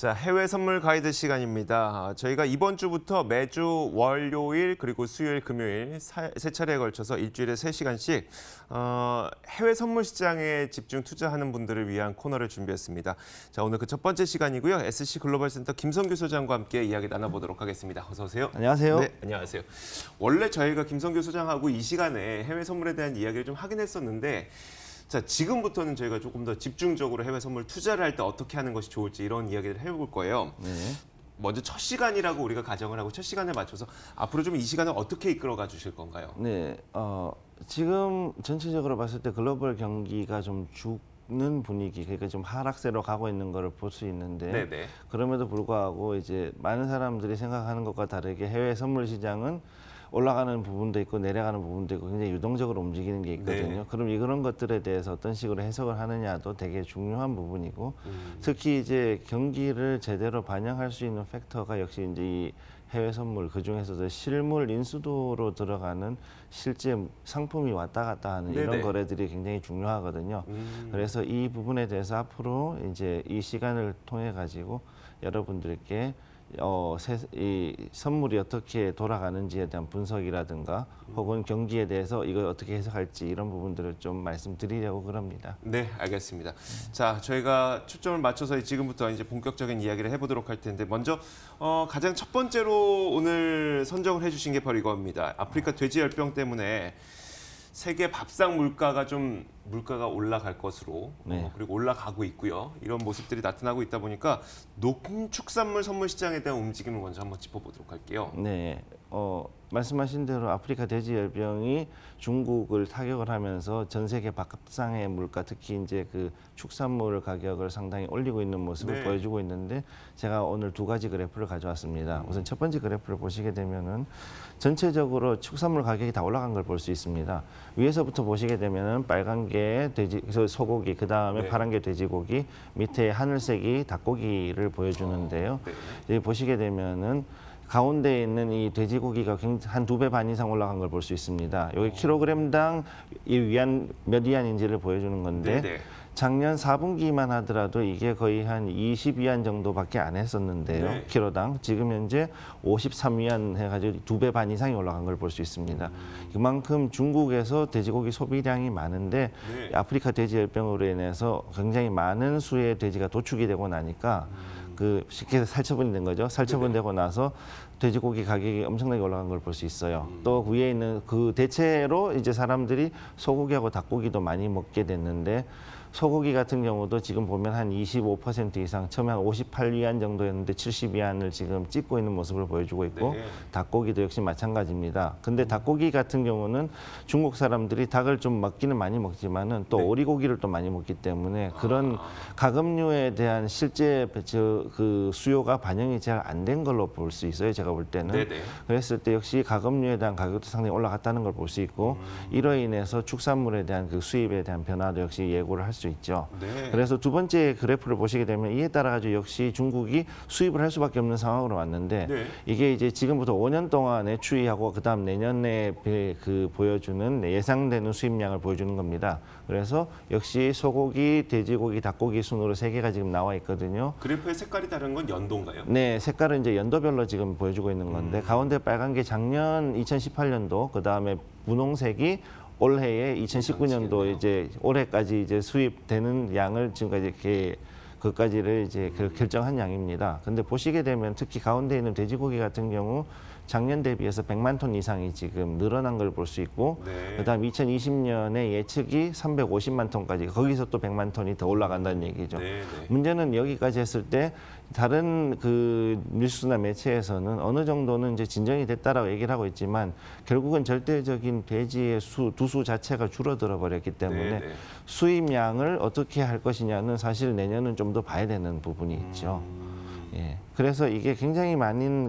자, 해외 선물 가이드 시간입니다. 저희가 이번 주부터 매주 월요일 그리고 수요일, 금요일 세 차례에 걸쳐서 일주일에 3시간씩 해외 선물 시장에 집중 투자하는 분들을 위한 코너를 준비했습니다. 자, 오늘 그 첫 번째 시간이고요. SC 글로벌 센터 김성규 소장과 함께 이야기 나눠보도록 하겠습니다. 어서 오세요. 안녕하세요. 네, 안녕하세요. 원래 저희가 김성규 소장하고 이 시간에 해외 선물에 대한 이야기를 좀 하긴 했었는데 자, 지금부터는 저희가 조금 더 집중적으로 해외 선물 투자를 할 때 어떻게 하는 것이 좋을지 이런 이야기를 해볼 거예요. 네. 먼저 첫 시간이라고 우리가 가정을 하고 첫 시간에 맞춰서 앞으로 좀 이 시간을 어떻게 이끌어가 주실 건가요? 네. 지금 전체적으로 봤을 때 글로벌 경기가 좀 죽는 분위기, 그러니까 좀 하락세로 가고 있는 것을 볼 수 있는데 네네. 그럼에도 불구하고 이제 많은 사람들이 생각하는 것과 다르게 해외 선물 시장은 올라가는 부분도 있고 내려가는 부분도 있고 굉장히 유동적으로 움직이는 게 있거든요. 네. 그럼 이런 것들에 대해서 어떤 식으로 해석을 하느냐도 되게 중요한 부분이고 특히 이제 경기를 제대로 반영할 수 있는 팩터가 역시 이제 이 해외 선물 그중에서도 실물 인수도로 들어가는 실제 상품이 왔다 갔다 하는 네네. 이런 거래들이 굉장히 중요하거든요. 그래서 이 부분에 대해서 앞으로 이제 이 시간을 통해 가지고 여러분들께 이 선물이 어떻게 돌아가는지에 대한 분석이라든가 혹은 경기에 대해서 이걸 어떻게 해석할지 이런 부분들을 좀 말씀드리려고 그럽니다. 네, 알겠습니다. 자, 저희가 초점을 맞춰서 지금부터 이제 본격적인 이야기를 해보도록 할 텐데 먼저 가장 첫 번째로 오늘 선정을 해주신 게 바로 이겁니다. 아프리카 돼지열병 때문에 세계 밥상 물가가 올라갈 것으로 네. 그리고 올라가고 있고요. 이런 모습들이 나타나고 있다 보니까 농축산물 선물 시장에 대한 움직임을 먼저 한번 짚어보도록 할게요. 네, 말씀하신 대로 아프리카 돼지열병이 중국을 타격을 하면서 전 세계 밥상의 물가, 특히 이제 그 축산물 가격을 상당히 올리고 있는 모습을 네. 보여주고 있는데 제가 오늘 두 가지 그래프를 가져왔습니다. 우선 첫 번째 그래프를 보시게 되면은 전체적으로 축산물 가격이 다 올라간 걸 볼 수 있습니다. 위에서부터 보시게 되면은 빨간 게 소고기, 그 다음에 네. 파란 게 돼지고기, 밑에 하늘색이 닭고기를 보여주는데요. 네. 여기 보시게 되면은 가운데 있는 이 돼지고기가 한 2배 반 이상 올라간 걸 볼 수 있습니다. 여기 킬로그램당 몇 위안인지를 보여주는 건데 네네. 작년 4분기만 하더라도 이게 거의 한 20위안 정도밖에 안 했었는데요. 네. 킬로당. 지금 현재 53위안 해가지고 2배 반 이상이 올라간 걸 볼 수 있습니다. 그만큼 중국에서 돼지고기 소비량이 많은데 네. 아프리카 돼지열병으로 인해서 굉장히 많은 수의 돼지가 도축이 되고 나니까 쉽게 해서 살처분이 된 거죠. 살처분 되고 나서 돼지고기 가격이 엄청나게 올라간 걸 볼 수 있어요. 또 위에 있는 그 대체로 이제 사람들이 소고기하고 닭고기도 많이 먹게 됐는데 소고기 같은 경우도 지금 보면 한 25% 이상, 처음에 한 58위안 정도였는데 70위안을 지금 찍고 있는 모습을 보여주고 있고 네. 닭고기도 역시 마찬가지입니다. 근데 닭고기 같은 경우는 중국 사람들이 닭을 좀 먹기는 많이 먹지만은 또 네. 오리고기를 또 많이 먹기 때문에 그런 가금류에 대한 실제 그 수요가 반영이 잘 안 된 걸로 볼 수 있어요. 제가 볼 때는. 네네. 그랬을 때 역시 가금류에 대한 가격도 상당히 올라갔다는 걸 볼 수 있고 이로 인해서 축산물에 대한 그 수입에 대한 변화도 역시 예고를 할 수 있죠. 네. 그래서 두 번째 그래프를 보시게 되면 이에 따라 가지고 역시 중국이 수입을 할 수밖에 없는 상황으로 왔는데 네. 이게 이제 지금부터 5년 동안의 추이하고 그다음 내년에 보여주는 예상되는 수입량을 보여주는 겁니다. 그래서 역시 소고기, 돼지고기, 닭고기 순으로 3개가 지금 나와 있거든요. 그래프의 색깔이 다른 건 연도인가요? 네, 색깔은 이제 연도별로 지금 보여주고 있는 건데 가운데 빨간 게 작년 2018년도, 그 다음에 분홍색이 올해에 2019년도 이제 올해까지 이제 수입되는 양을 지금까지 이렇게 그까지를 이제 결정한 양입니다. 근데 보시게 되면 특히 가운데 있는 돼지고기 같은 경우 작년 대비해서 100만 톤 이상이 지금 늘어난 걸 볼 수 있고 네. 그다음 2020년에 예측이 350만 톤까지 거기서 또 100만 톤이 더 올라간다는 얘기죠. 네. 문제는 여기까지 했을 때 다른 그 뉴스나 매체에서는 어느 정도는 이제 진정이 됐다라고 얘기를 하고 있지만 결국은 절대적인 돼지의 두수 자체가 줄어들어 버렸기 때문에 네네. 수입량을 어떻게 할 것이냐는 사실 내년은 좀 더 봐야 되는 부분이 있죠. 예. 그래서 이게 굉장히 많은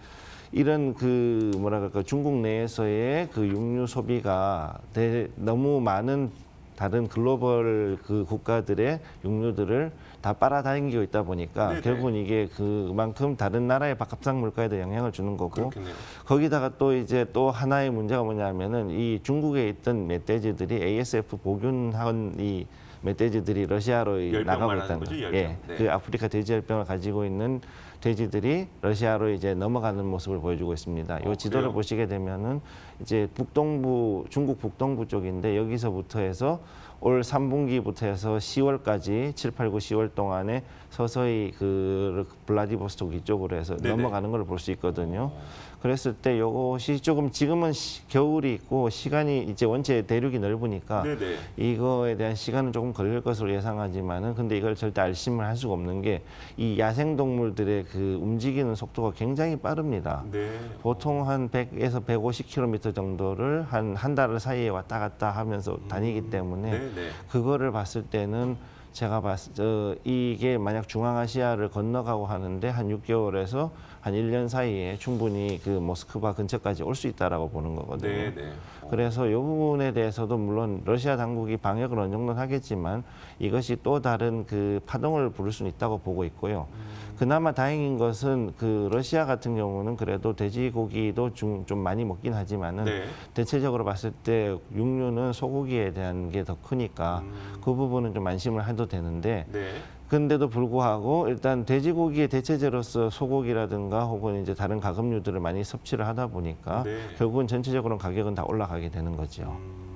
이런 뭐라 그럴까 중국 내에서의 그 육류 소비가 너무 많은 다른 글로벌 그 국가들의 육류들을 다 빨아당기고 있다 보니까 네네. 결국은 이게 그만큼 다른 나라의 밥상 물가에도 영향을 주는 거고 그렇겠네요. 거기다가 또 이제 또 하나의 문제가 뭐냐면은 이 중국에 있던 멧돼지들이 ASF 복균한 이 멧돼지들이 러시아로 열병 나가고 말하는 있다는 거죠, 거죠. 열병. 예, 네. 그 아프리카 돼지열병을 가지고 있는 돼지들이 러시아로 이제 넘어가는 모습을 보여주고 있습니다. 이 지도를 그래요? 보시게 되면은 이제 북동부 중국 북동부 쪽인데 여기서부터 해서 올 3분기부터 해서 10월까지 7, 8, 9, 10월 동안에 서서히 그 블라디보스토크 이쪽으로 해서 네네. 넘어가는 걸 볼 수 있거든요. 그랬을 때 요것이 조금 지금은 겨울이 있고 시간이 이제 원체 대륙이 넓으니까 네네. 이거에 대한 시간은 조금 걸릴 것으로 예상하지만은 근데 이걸 절대 알심을 할 수가 없는 게 이 야생 동물들의 그 움직이는 속도가 굉장히 빠릅니다. 네. 보통 한 100에서 150km 정도를 한 달 사이에 왔다 갔다 하면서 다니기 때문에 네네. 그거를 봤을 때는 제가 이게 만약 중앙아시아를 건너가고 하는데 한 6개월에서 한 1년 사이에 충분히 그 모스크바 근처까지 올 수 있다라고 보는 거거든요. 네네. 그래서 이 부분에 대해서도 물론 러시아 당국이 방역을 어느 정도는 하겠지만 이것이 또 다른 그 파동을 부를 수는 있다고 보고 있고요. 그나마 다행인 것은 그 러시아 같은 경우는 그래도 돼지고기도 좀 많이 먹긴 하지만은 네. 대체적으로 봤을 때 육류는 소고기에 대한 게 더 크니까 그 부분은 좀 안심을 해도 되는데 네. 근데도 불구하고 일단 돼지고기의 대체제로서 소고기라든가 혹은 이제 다른 가금류들을 많이 섭취를 하다 보니까 네. 결국은 전체적으로 가격은 다 올라가게 되는 거죠.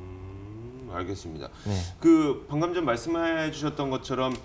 알겠습니다. 네. 그 방금 전 말씀해 주셨던 것처럼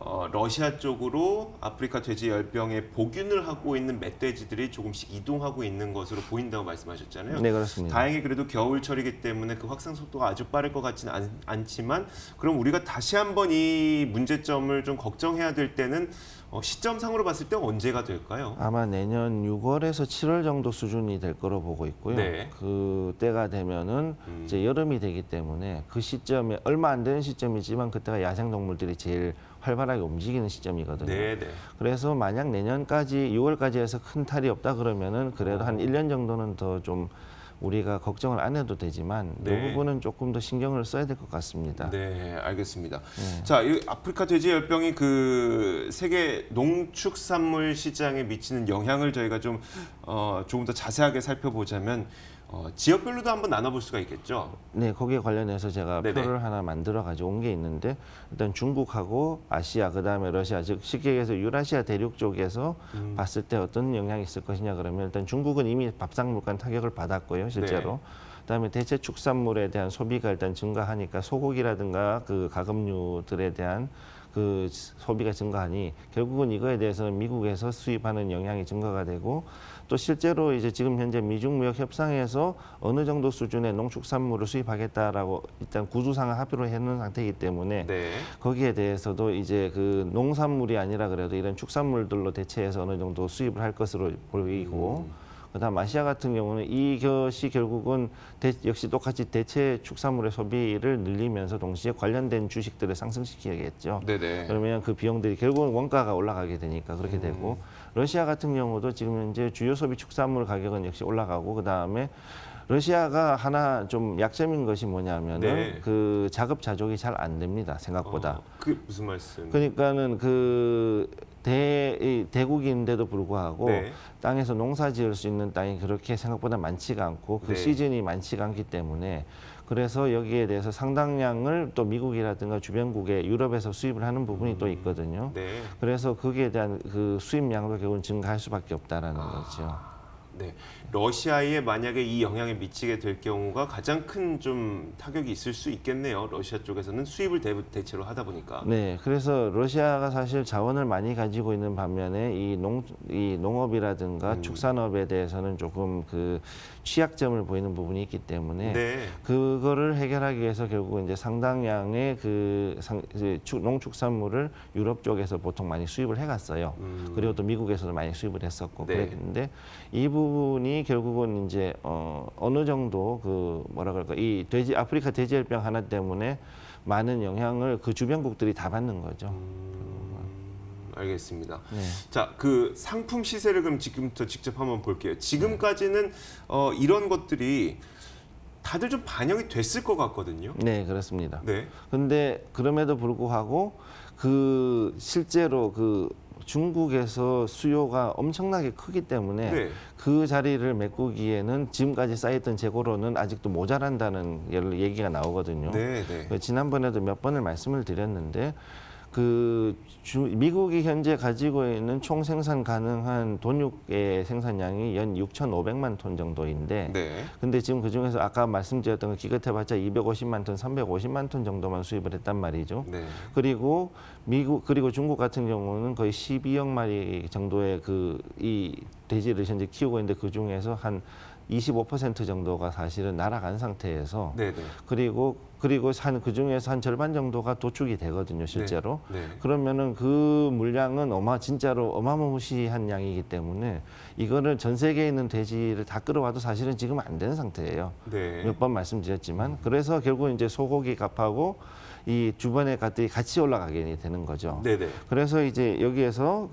러시아 쪽으로 아프리카 돼지 열병에 복균을 하고 있는 멧돼지들이 조금씩 이동하고 있는 것으로 보인다고 말씀하셨잖아요. 네, 그렇습니다. 다행히 그래도 겨울철이기 때문에 그 확산 속도가 아주 빠를 것 같지는 않지만 그럼 우리가 다시 한번 이 문제점을 좀 걱정해야 될 때는 시점상으로 봤을 때 언제가 될까요? 아마 내년 6월에서 7월 정도 수준이 될 거로 보고 있고요. 네. 그 때가 되면은 이제 여름이 되기 때문에 그 시점에 얼마 안 되는 시점이지만 그때가 야생 동물들이 제일 활발하게 움직이는 시점이거든요. 네, 네. 그래서 만약 내년까지 6월까지 해서 큰 탈이 없다 그러면은 그래도 한 1년 정도는 더 좀 우리가 걱정을 안 해도 되지만 네. 이 부분은 조금 더 신경을 써야 될 것 같습니다. 네, 알겠습니다. 자, 이 아프리카 돼지 열병이 그 세계 농축산물 시장에 미치는 영향을 저희가 좀 조금 더 자세하게 살펴보자면 지역별로도 한번 나눠볼 수가 있겠죠. 네, 거기에 관련해서 제가 네네. 표를 하나 만들어 가지고 온 게 있는데 일단 중국하고 아시아 그다음에 러시아 즉 쉽게 얘기해서 유라시아 대륙 쪽에서 봤을 때 어떤 영향이 있을 것이냐 그러면 일단 중국은 이미 밥상 물가 타격을 받았고요, 실제로. 네. 그다음에 대체 축산물에 대한 소비가 일단 증가하니까 소고기라든가 그 가금류들에 대한 그 소비가 증가하니 결국은 이거에 대해서는 미국에서 수입하는 영향이 증가가 되고 또 실제로 이제 지금 현재 미중 무역 협상에서 어느 정도 수준의 농축산물을 수입하겠다라고 일단 구두상을 합의로 해놓은 상태이기 때문에 네. 거기에 대해서도 이제 그 농산물이 아니라 그래도 이런 축산물들로 대체해서 어느 정도 수입을 할 것으로 보이고 그다음 아시아 같은 경우는 이것이 결국은 역시 똑같이 대체 축산물의 소비를 늘리면서 동시에 관련된 주식들을 상승시키겠죠. 네네. 그러면 그 비용들이 결국은 원가가 올라가게 되니까 그렇게 되고 러시아 같은 경우도 지금 현재 주요 소비 축산물 가격은 역시 올라가고 그다음에 러시아가 하나 좀 약점인 것이 뭐냐면은 네. 그 자급자족이 잘 안 됩니다 생각보다. 그게 무슨 말씀? 그러니까는 그 대국인데도 불구하고 네. 땅에서 농사 지을 수 있는 땅이 그렇게 생각보다 많지가 않고 그 네. 시즌이 많지가 않기 때문에 그래서 여기에 대해서 상당량을 또 미국이라든가 주변국에 유럽에서 수입을 하는 부분이 또 있거든요. 네. 그래서 거기에 대한 그 수입량도 결국은 증가할 수밖에 없다라는 거죠. 네. 러시아에 만약에 이 영향이 미치게 될 경우가 가장 큰 좀 타격이 있을 수 있겠네요. 러시아 쪽에서는 수입을 대체로 하다 보니까. 네, 그래서 러시아가 사실 자원을 많이 가지고 있는 반면에 이 농업이라든가 축산업에 대해서는 조금 그 취약점을 보이는 부분이 있기 때문에 네. 그거를 해결하기 위해서 결국은 이제 상당량의 농축산물을 유럽 쪽에서 보통 많이 수입을 해갔어요. 그리고 또 미국에서도 많이 수입을 했었고 네. 그랬는데 이 부분이 결국은 이제 어느 정도 그 뭐라 그럴까 이 아프리카 돼지열병 하나 때문에 많은 영향을 그 주변국들이 다 받는 거죠. 알겠습니다. 네. 자, 그 상품 시세를 그럼 지금부터 직접 한번 볼게요. 지금까지는 이런 것들이 다들 좀 반영이 됐을 것 같거든요. 네, 그렇습니다. 네. 근데 그럼에도 불구하고 그 실제로 그 중국에서 수요가 엄청나게 크기 때문에 네. 그 자리를 메꾸기에는 지금까지 쌓였던 재고로는 아직도 모자란다는 얘기가 나오거든요. 네, 네. 지난번에도 몇 번을 말씀을 드렸는데 미국이 현재 가지고 있는 총 생산 가능한 돈육의 생산량이 연 6,500만 톤 정도인데 네. 근데 지금 그중에서 아까 말씀드렸던 거 기껏해봤자 250만 톤, 350만 톤 정도만 수입을 했단 말이죠. 네. 그리고 그리고 중국 같은 경우는 거의 12억 마리 정도의 이 돼지를 현재 키우고 있는데 그 중에서 한 25% 정도가 사실은 날아간 상태에서 네, 네. 그리고 그 중에서 한 절반 정도가 도축이 되거든요, 실제로. 네. 네. 그러면은 그 물량은 진짜로 어마무시한 양이기 때문에 이거를 전 세계에 있는 돼지를 다 끌어와도 사실은 지금 안 되는 상태예요. 네. 몇 번 말씀드렸지만 그래서 결국 이제 소고기 값하고 이 주변의 값들이 같이 올라가게 되는 거죠. 네, 네. 그래서 이제 여기에서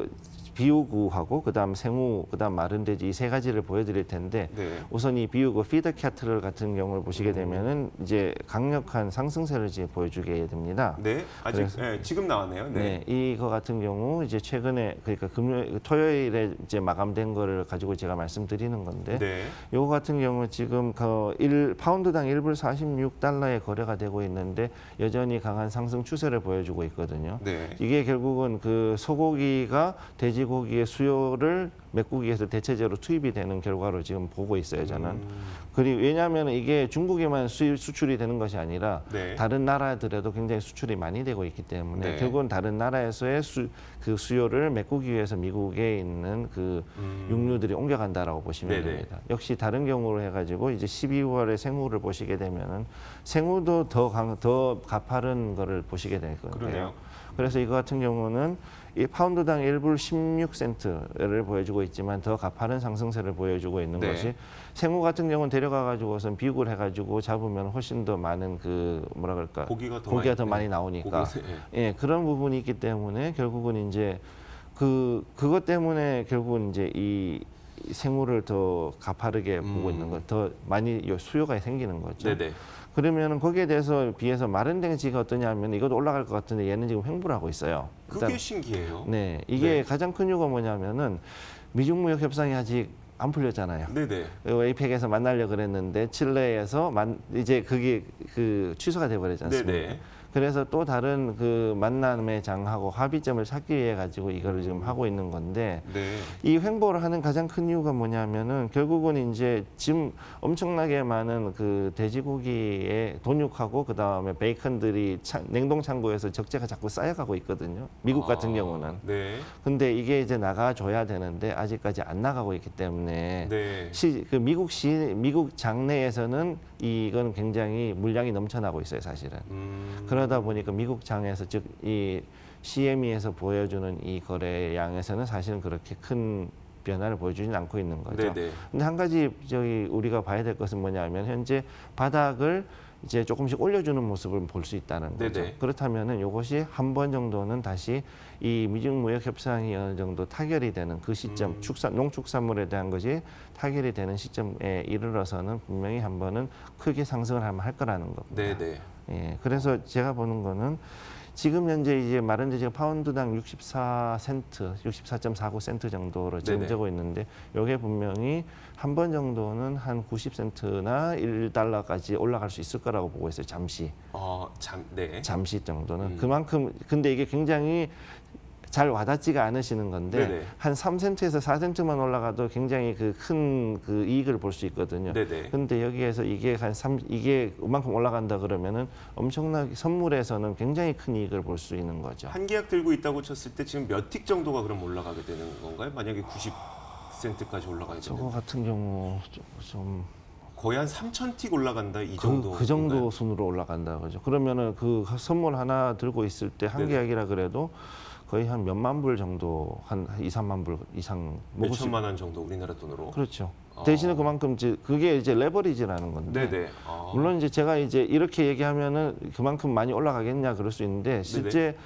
비우구하고 그다음 생우, 그다음 마른 돼지 이 세 가지를 보여드릴 텐데 네. 우선 이 비우구 피드 캐틀 같은 경우를 보시게 되면은 이제 강력한 상승세를 이제 보여주게 됩니다. 네. 아직 네, 지금 나왔네요. 네. 네, 이거 같은 경우 이제 최근에 그러니까 토요일에 이제 마감된 거를 가지고 제가 말씀드리는 건데 네. 요거 같은 경우 지금 파운드당 1불 46달러에 거래가 되고 있는데 여전히 강한 상승 추세를 보여주고 있거든요. 네. 이게 결국은 그 소고기가 돼지고기의 수요를 메꾸기 위해서 대체적으로 투입이 되는 결과로 지금 보고 있어요, 저는. 그리고 왜냐하면 이게 중국에만 수출이 되는 것이 아니라 네. 다른 나라들에도 굉장히 수출이 많이 되고 있기 때문에 네. 결국은 다른 나라에서의 그 수요를 메꾸기 위해서 미국에 있는 그 육류들이 옮겨간다라고 보시면 네네. 됩니다. 역시 다른 경우로 해가지고 이제 12월에 생우를 보시게 되면은 생우도 더 가파른 거를 보시게 될 거예요. 그러네요. 그래서 이거 같은 경우는 이 파운드당 1불 16센트를 보여주고 있지만 더 가파른 상승세를 보여주고 있는 네. 것이 생우 같은 경우는 데려가 가지고선 비육을 해가지고 잡으면 훨씬 더 많은 고기가 더 많이 나오니까 예, 그런 부분이 있기 때문에 결국은 이제 그것 때문에 결국은 이제 이 생우를 더 가파르게 보고 있는 것, 더 많이 수요가 생기는 거죠. 네네. 그러면 거기에 대해서 비해서 마른 돼지가 어떠냐면 이것도 올라갈 것 같은데 얘는 지금 횡보를 하고 있어요. 그게 신기해요. 네, 이게 네. 가장 큰 이유가 뭐냐면은 미중무역 협상이 아직 안 풀렸잖아요. 네네. 에이펙에서 만나려고 그랬는데 칠레에서 이제 그게 취소가 돼버리지 않습니까? 네네. 그래서 또 다른 만남의 장하고 합의점을 찾기 위해 가지고 이거를 지금 하고 있는 건데 네. 이 횡보를 하는 가장 큰 이유가 뭐냐면은 결국은 이제 지금 엄청나게 많은 돼지고기의 돈육하고 그다음에 베이컨들이 냉동 창고에서 적재가 자꾸 쌓여가고 있거든요. 미국 같은 경우는. 네. 근데 이게 이제 나가줘야 되는데 아직까지 안 나가고 있기 때문에 네. 미국 장내에서는 이건 굉장히 물량이 넘쳐나고 있어요, 사실은. 그러다 보니까 미국 장에서 즉 이 CME에서 보여주는 이 거래량에서는 사실은 그렇게 큰 변화를 보여주지는 않고 있는 거죠. 네네. 근데 한 가지 우리가 봐야 될 것은 뭐냐면 현재 바닥을 이제 조금씩 올려주는 모습을 볼 수 있다는 거죠. 네네. 그렇다면은 이것이 한 번 정도는 다시 이 미중 무역 협상이 어느 정도 타결이 되는 그 시점, 농축산물에 대한 것이 타결이 되는 시점에 이르러서는 분명히 한 번은 크게 상승을 할 거라는 겁니다. 네네. 예, 그래서 제가 보는 거는 지금 현재 이제 마른 돼지가 파운드당 64센트, 64.49센트 정도로 지금 네네. 되고 있는데 이게 분명히 한 번 정도는 한 90센트나 1달러까지 올라갈 수 있을 거라고 보고 있어요. 잠시. 네. 잠시 정도는. 그만큼 근데 이게 굉장히 잘 와닿지가 않으시는 건데 네네. 한 3센트에서 4센트만 올라가도 굉장히 큰 이익을 볼 수 있거든요. 네네. 근데 여기에서 이게 이게 그만큼 올라간다 그러면은 엄청나게 선물에서는 굉장히 큰 이익을 볼 수 있는 거죠. 한 계약 들고 있다고 쳤을 때 지금 몇 틱 정도가 그럼 올라가게 되는 건가요? 만약에 90센트까지 올라가게 저거 되면 같은 경우 좀 거의 한 3,000틱 올라간다 이 정도. 그 정도 순으로 올라간다 그죠. 그러면은 그 선물 하나 들고 있을 때 한 네네. 계약이라 그래도 거의 한 몇만 불 정도, 한 2, 3만 불 이상 몇 천만 원 정도 우리나라 돈으로. 그렇죠. 대신에 그만큼 그게 이제 레버리지라는 건데. 네네. 물론 이제 제가 이제 이렇게 얘기하면은 그만큼 많이 올라가겠냐 그럴 수 있는데 실제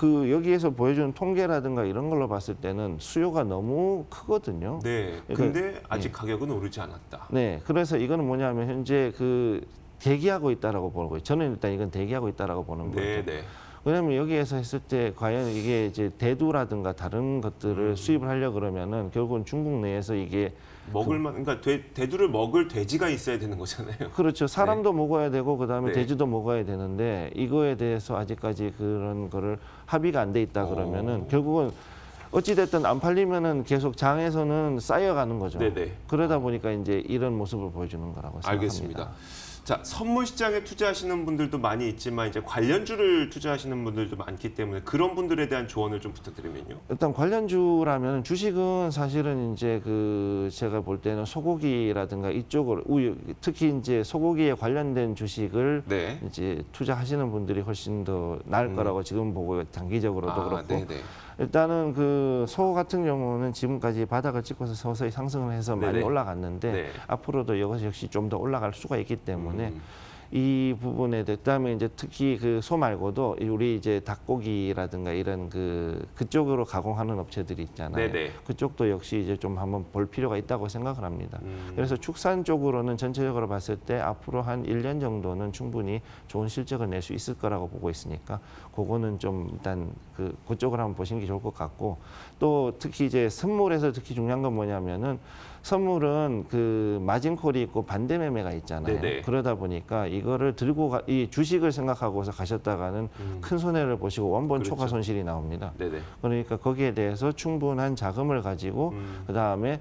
그 여기에서 보여주는 통계라든가 이런 걸로 봤을 때는 수요가 너무 크거든요. 네. 근데 아직 가격은 오르지 않았다. 네, 그래서 이거는 뭐냐면 현재 그 대기하고 있다라고 보는 거예요. 저는 일단 이건 대기하고 있다라고 보는 거죠. 네, 네. 왜냐하면 여기에서 했을 때 과연 이게 이제 대두라든가 다른 것들을 수입을 하려 그러면은 결국은 중국 내에서 이게 먹을만, 그러니까 대두를 먹을 돼지가 있어야 되는 거잖아요. 그렇죠. 사람도 먹어야 되고 그다음에 네. 돼지도 먹어야 되는데 이거에 대해서 아직까지 그런 거를 합의가 안 돼 있다 그러면은 결국은 어찌 됐든 안 팔리면은 계속 장에서는 쌓여가는 거죠. 네네. 그러다 보니까 이제 이런 모습을 보여주는 거라고 생각합니다. 알겠습니다. 자, 선물 시장에 투자하시는 분들도 많이 있지만 이제 관련주를 투자하시는 분들도 많기 때문에 그런 분들에 대한 조언을 좀 부탁드리면요. 일단 관련주라면 주식은 사실은 이제 그 제가 볼 때는 소고기라든가 이쪽을 특히 이제 소고기에 관련된 주식을 네. 이제 투자하시는 분들이 훨씬 더 나을 거라고 지금 보고 단기적으로도 그렇고 네네. 일단은 그 소 같은 경우는 지금까지 바닥을 찍고서 서서히 상승을 해서 많이 네네. 올라갔는데 네. 앞으로도 이것이 역시 좀 더 올라갈 수가 있기 때문에 이 부분에 그다음에 이제 특히 그 소 말고도 우리 이제 닭고기라든가 이런 그쪽으로 가공하는 업체들이 있잖아요. 네네. 그쪽도 역시 이제 좀 한번 볼 필요가 있다고 생각을 합니다. 그래서 축산 쪽으로는 전체적으로 봤을 때 앞으로 한 1년 정도는 충분히 좋은 실적을 낼 수 있을 거라고 보고 있으니까 그거는 좀 일단 그쪽을 한번 보시는 게 좋을 것 같고 또 특히 이제 선물에서 특히 중요한 건 뭐냐면은 선물은 그 마진콜이 있고 반대 매매가 있잖아요. 네네. 그러다 보니까 이거를 이 주식을 생각하고서 가셨다가는 큰 손해를 보시고 원본 그렇죠. 초과 손실이 나옵니다. 네네. 그러니까 거기에 대해서 충분한 자금을 가지고 그다음에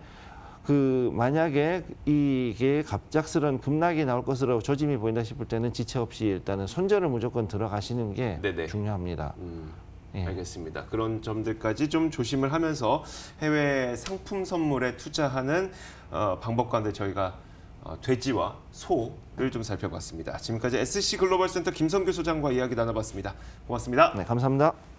만약에 이게 갑작스런 급락이 나올 것으로 조짐이 보인다 싶을 때는 지체 없이 일단은 손절을 무조건 들어가시는 게 네네. 중요합니다. 예. 알겠습니다. 그런 점들까지 좀 조심을 하면서 해외 상품 선물에 투자하는 방법과는 저희가 돼지와 소를 좀 살펴봤습니다. 지금까지 SC 글로벌 센터 김성규 소장과 이야기 나눠봤습니다. 고맙습니다. 네, 감사합니다.